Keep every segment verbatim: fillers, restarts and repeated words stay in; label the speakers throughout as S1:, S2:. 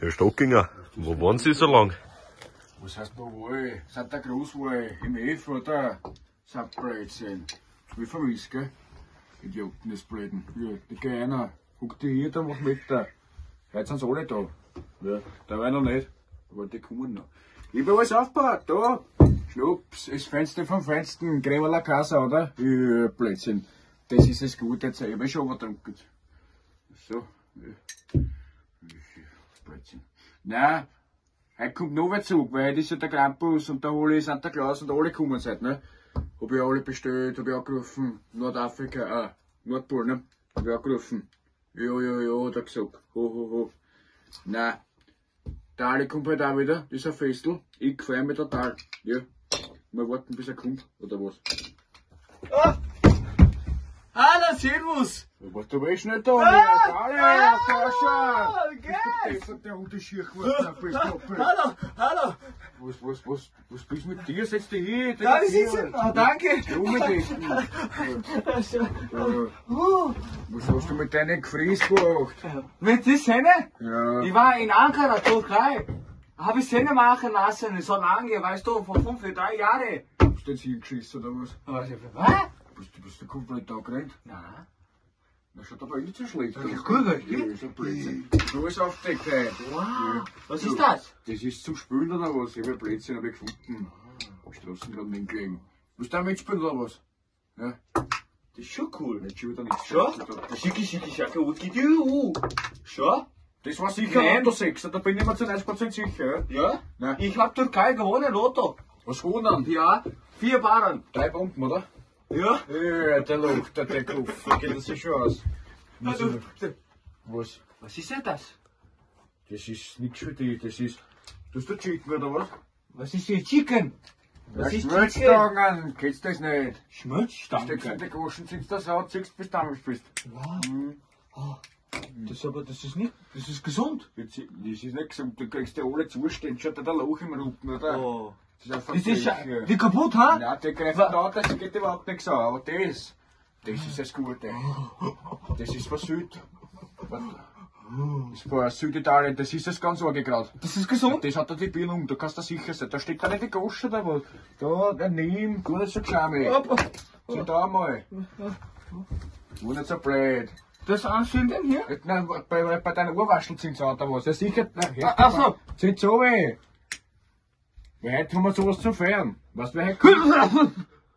S1: Herr Stockinger, wo waren Sie so lang?
S2: Was heißt noch wo ich? Santa Cruz war ich im F oder Sankt Blödsinn. Wie vermisst, gell? Idioten des Blöden. Ja, die gehen einer. Guck die hier, da mach mit da. Heute sind sie alle da. Ja, da war ich noch nicht. Aber die kommen noch. Ich hab alles aufgebaut, da. Schnups, das Fenster vom Feinsten, Gräberler Casa, oder? Ja, Blödsinn. Das ist das Gute, jetzt habe ich schon übertrunken. So, ja. Blödsinn. Nein, heute kommt noch ein Zug, weil heute ist ja der Krampus und da hole ich Santa Claus und alle kommen seid, ne? Hab ich alle bestellt, hab ich angerufen, Nordafrika, ah, Nordpol, ne? Hab ich angerufen. Ja, ja, ja, hat er gesagt. Ho, ho, ho. Nein. Der Ali kommt halt auch wieder, dieser Festel. Ich gefreue mich total. Ja. Mal warten, bis er kommt, oder was?
S3: Oh. Hallo, servus!
S2: Ja, was, du bist nicht da,
S3: Ah,
S2: nicht? Ali,
S3: ah,
S2: da schau!
S3: geil.
S2: Bist du der rote Schirchwurzel, bist du doppelt.
S3: Hallo, hallo!
S2: Was, was, was, was bist mit dir? Setz dich hin!
S3: Ja, wie sitzt ihr? Oh, danke!
S2: Unbedingt!
S3: Uh,
S2: Was hast du mit deinen Gefries gemacht?
S3: mit die Senne?
S2: Ja.
S3: Ich war in Ankara, Türkei. Habe ich Senne machen lassen, so lange, weißt du, vor fünf, drei Jahren.
S2: Hast du jetzt hingeschissen oder was?
S3: Was?
S2: Bist du, bist du komplett angerannt?
S3: Nein.
S2: Das schaut aber nicht so schlecht aus.
S3: Ja, gut, was
S2: Ja,
S3: geht?
S2: so Blödsinn. Du hast aufgedeckt heute.
S3: Wow. Was
S2: So.
S3: ist das?
S2: Das ist zum Spülen oder was? Ich habe Blödsinn hab ich gefunden. Am Straßengraben hingelegen. Willst du da mitspielen oder was? Ja,
S3: Das ist schon cool.
S2: nicht schon wieder nichts.
S3: Schon? Schicki, schicki, schacke, wicki, du. Schon?
S2: Das war sicher
S3: Nein.
S2: ein Lotto sechs, da bin ich mir zu neunzig Prozent sicher. Ja?
S3: Ja?
S2: Nein.
S3: Ich hab Türkei gewonnen, Lotto.
S2: Was gewonnen?
S3: Ja, vier Baren.
S2: Drei Bomben, oder?
S3: Ja?
S2: Ja, der Luft, der, der Kopf, da geht das ja schon aus.
S3: Also,
S2: Was?
S3: was ist denn das?
S2: Das ist nichts für dich, das ist. Tust du Chicken oder was?
S3: Was ist hier Chicken? Was ist Chicken?
S2: Schmelzstangen, kennst du das nicht? Steckst in
S3: Schmelzstangen.
S2: die Goschen, ziehst das aus, ziehst bis du damit bist.
S3: Wow.
S2: Mhm.
S3: Das aber, das ist nicht, das ist gesund.
S2: Jetzt, das ist nicht gesund, du kriegst ja alle zustehen, schaut dir der Loch im Rücken, oder?
S3: Oh.
S2: Das ist einfach
S3: Das ist
S2: Pech,
S3: ja, wie kaputt, ha?
S2: Nein, der greift da, das geht überhaupt nichts an, aber das, das ist das Gute. Das ist von Süd. Das ist von Süditalien, das ist das ganz arge gerade.
S3: Das ist gesund.
S2: Das hat er die Birne um, du kannst da sicher sein. Da steht da nicht die Gosche oder was? Da, der Nehm, gut nicht so geschamig. So, da mal. Wo nicht so blöd.
S3: Das anzünden hier?
S2: Nein, bei, bei deinen Urwascheln sind sie oder was? Ja, sicher. Na,
S3: Ah, ach so.
S2: Sind so weh. Weil heute haben wir sowas zu feiern. Weißt du, wer heute kommt?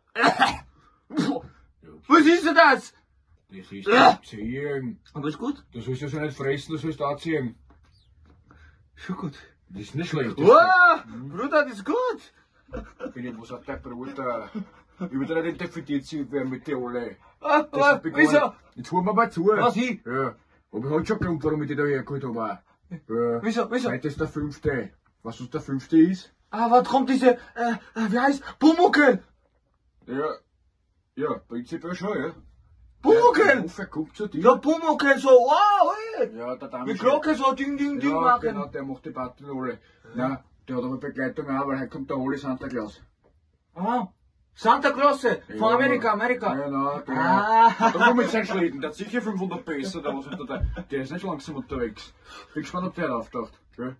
S3: Was ist denn das?
S2: Das ist das Ziehen.
S3: Aber ist gut.
S2: Du sollst ja so nicht fressen, du sollst auch ziehen.
S3: Schon gut.
S2: Das ist nicht schlecht. Das
S3: Wow, Bruder, das ist gut.
S2: bin ich, was hat der Bruder? Ich würde nicht identifiziert werden mit dir alle.
S3: Ah,
S2: Das
S3: ah,
S2: hat mich gar
S3: wieso?
S2: nicht- Jetzt holen wir mal zu.
S3: Was, ich?
S2: Ja. Aber ich hab schon Grund, warum ich dich da hergeholt habe. auch. Ja.
S3: Wieso, wieso?
S2: Heute ist der fünfte. Weißt du, was der fünfte ist?
S3: Ah, was kommt diese, äh, äh, wie heißt, Pumuckel?
S2: Ja. Ja, prinzipiell schon, ja.
S3: Pumuckel!
S2: Der kommt zu dir.
S3: Ja, Pumuckel, so, wow, ey.
S2: Ja, der Dame.
S3: Die Glocke so, ding, ding, ding
S2: Ja,
S3: machen.
S2: genau, der macht die Party alle. Nein, der hat aber Begleitung auch, weil heute kommt der Oli Santa Claus.
S3: Ah, Santa Claus, von
S2: Ja,
S3: Amerika, Amerika.
S2: Genau, genau.
S3: Ah.
S2: Da kommt mit seinen Schlitten, der hat sicher fünfhundert PS oder was unter der. Der ist nicht langsam unterwegs. Bin gespannt, ob der auftaucht. Gell?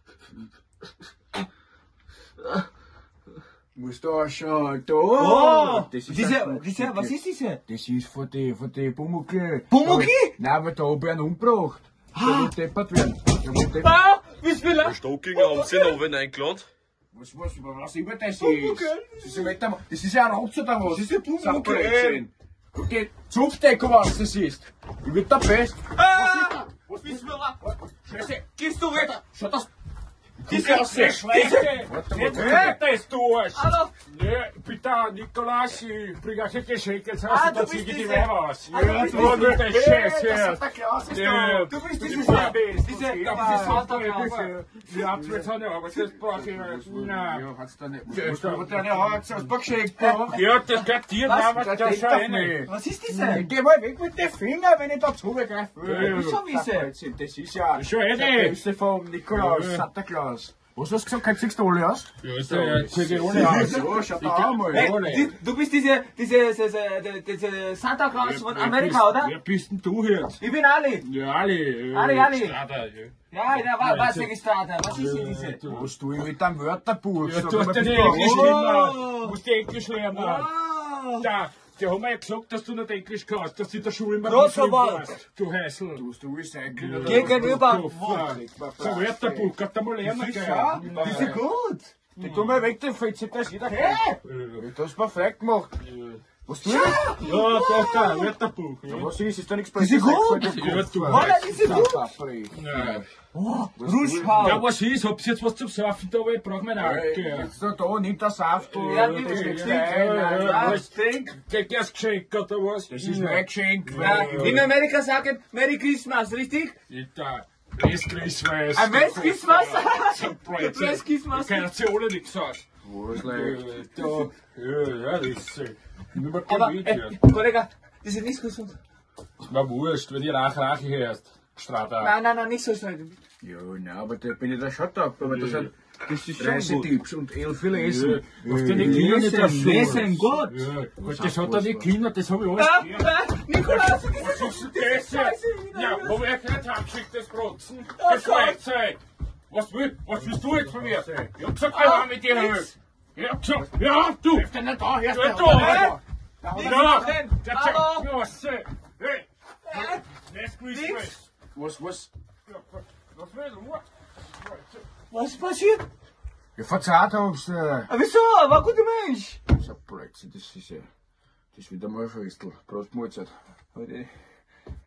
S2: Musst du anschauen, da!
S3: Oh,
S2: das ist
S3: diese,
S2: ein
S3: diese, was ist diese?
S2: Das ist von den, von den Pumuckl.
S3: Pumuckl?
S2: Nein, aber da hab ich einen umgebracht. Der will deppert werden. Der will deppert.
S3: Ah, wie will
S1: Herr
S3: er?
S1: Stockinger, haben Sie noch wen eingeladen?
S2: Was, was, was immer das ist?
S3: Pumuckl?
S2: Das ist ja nicht einmal- das ist ja ein Rotz oder was?
S3: Das ist ein Pumuckl.
S2: Sag mal, Blödsinn. Okay, Zupfdecko, was das ist. Ich bin der Best.
S3: Ah,
S2: Was
S3: wie
S2: ist
S3: will er?
S2: Scheiße,
S3: Gehst du wieder?
S2: schau das.
S3: Diese,
S2: Diese Schwäche. Warte mal, warte.
S4: Das tust!
S3: Hallo?
S4: Ne, bitte, Nikolaus, ich bring euch ein Geschenk, jetzt
S3: Ah,
S4: hast
S3: du
S4: du da
S3: bist
S4: zieh die
S3: diese-
S4: Weiber aus.
S3: Ah, du
S4: Ja,
S3: bist
S4: du
S3: diese-
S4: mit der Scheiße
S2: Das
S4: her.
S2: ist der Klaus, ist
S4: Ja.
S2: da.
S3: Du bist
S4: Die
S3: diese,
S4: Barbie,
S3: diese,
S4: diese
S3: diese Santa Claus.
S4: Ja, habt jetzt eine Arbeit, das brauche ich. Nein.
S2: Ja, hat's da nicht. Was hat der Haut aus dem geschenkt? Ja,
S4: Ja, das gehört dir,
S3: Was?
S4: aber
S2: das
S4: das
S2: geht
S4: schon
S2: doch
S4: eine.
S2: nicht.
S3: Was ist diese?
S2: Geh mal weg mit den Fingern, wenn ich da zugreifen will.
S4: Ja.
S3: Wieso, wieso?
S2: Das ist ja
S4: Schon eine.
S2: der Größte vom Nikolaus,
S4: Ja.
S2: Santa Claus. Was hast du gesagt? Siehst du alle aus?
S4: Ja, ist der T V ohne aus.
S2: Ja, schaut da mal.
S3: Hey,
S4: Ohne.
S3: die, du bist diese, diese, diese, diese, diese Santa Claus von Amerika, oder?
S4: Wer bist denn du jetzt?
S3: Ich bin Ali.
S4: Ja, Ali.
S3: Ali, Ali.
S4: Strader, ja.
S3: Ja, ja, wa- was registriert? Was ist denn diese?
S4: Du
S2: Was tue ich mit deinem Wörterbuch?
S4: ja,
S2: Sag
S4: du
S2: mal,
S4: hast ja
S2: bist
S4: nicht
S2: du
S4: Englisch
S2: ein-
S4: lernen.
S3: Oh.
S4: Du musst die Englisch lernen.
S3: Oh.
S4: Da, die haben mir ja gesagt, dass du nicht Englisch kannst, dass du in der Schule immer
S3: Großer
S4: nicht
S3: Wort.
S4: warst. Du Heißel.
S2: Du hast du recyceln oder
S3: Gegenüber.
S4: So Wörterbuch, kannst du mal lernen,
S2: Ja,
S4: gell?
S3: Die sind gut.
S2: die tun mal weg, den Fetze, das jeder kennt.
S3: Hey.
S2: Du hast perfekt gemacht. Was tue ich?
S4: Ja, doch, da, Wörterbuch.
S2: Ja,
S4: Ja.
S2: was ist? Ist da nichts
S3: Die sind gut.
S4: Ja, du
S3: Alter,
S4: weißt.
S3: die sind gut.
S4: Ja.
S3: Oh,
S4: Ja,
S3: Ruschhau.
S4: was ist? Hab's jetzt was zum Surfen da, aber ich brauch meinen Alkohol.
S2: Jetzt da, da, nimm das Saft. du,
S3: Ja,
S2: das
S3: nimm
S2: ist
S3: den
S2: nichts
S3: Stick.
S2: rein.
S4: Ja,
S3: Ja,
S4: was-
S3: trink.
S4: Geht das Geschenk oder was?
S2: Das ist mein Geschenk.
S3: Ja, in Amerika sagen Merry Christmas, richtig?
S4: Da, Bless Christmas.
S3: Ein Merry Christmas.
S4: Bless
S3: Bless Christmas.
S4: Keine Ziolle nichts aus.
S2: Was leicht.
S4: Da, ja, ja, das ist so. Nimm mal
S3: Aber,
S4: kein Lied
S3: äh,
S4: hier.
S3: Kollege, das ist nicht gesund.
S4: Na wurscht, wenn ihr Rach Rache hörst. Strada.
S3: Nein, nein, nein, nicht so schnell.
S2: Ja, nein, aber da bin ich der Schotter. Aber das sind
S3: Das ist
S2: Reisetipps und elf lesen.
S4: Was deine Kinder nicht
S3: Lesen,
S4: dazu?
S3: lesen, gut.
S4: Ja, gut, das hat er nicht Kinder, das hab ich alles
S3: Ah,
S4: gehört.
S3: ah, Nikolaus,
S4: Was ist denn das
S3: Scheiße
S4: jetzt?
S3: wieder.
S4: Ja, hab ich euch nicht heimgeschickt, das Brotzen?
S3: Oh
S4: Das
S3: Gott.
S4: Freizeug. Was will, was willst du jetzt von mir? Ich hab gesagt, wir
S3: Ah,
S4: haben mit dir
S3: nix.
S4: Höhe. Ich hab gesagt, ja, du.
S2: Hilft dir nicht da, hörst
S4: Ja,
S2: du?
S4: du.
S3: Hä?
S4: Ja,
S3: machen.
S4: der
S3: Hallo.
S4: zeigt, was, hey,
S3: Äh,
S4: Last Christmas.
S3: Nix.
S2: Was, was?
S4: Ja, was will du?
S3: Was passiert?
S2: Ja, verzahlt hab's. Äh,
S3: Ah, wieso? Er war ein guter Mensch.
S2: so Blödsinn, das ist ja. Das ist wieder mal ein Fristel. Prost, Mahlzeit.
S3: Heute.